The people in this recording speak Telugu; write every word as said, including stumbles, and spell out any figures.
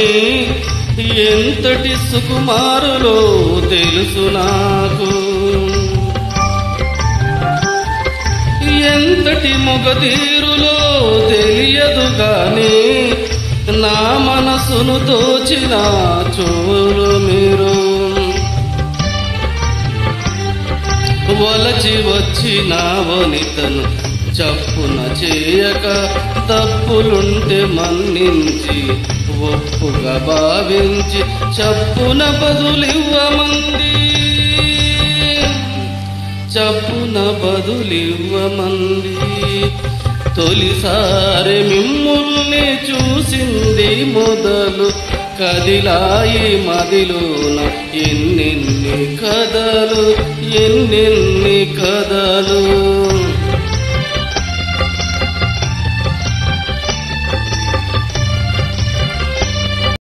ఎంతటి సుకుమారులో తెలుసు నాకు. ఎంతటి మొగతీరులో తెలియదు గాని నా మనసును దోచిన చోరు మీరు. వలచి వచ్చిన వనితను చప్పున చేయక తప్పులుంటే మన్నించి ఒప్పుగా భావించి చప్పున బదులివ్వమంది చప్పున బదులివ్వమంది. తొలిసారి మిమ్ముల్ని చూసింది మొదలు కదిలాయి మదిలోన ఎన్నెన్ని కథలు ఎన్నెన్ని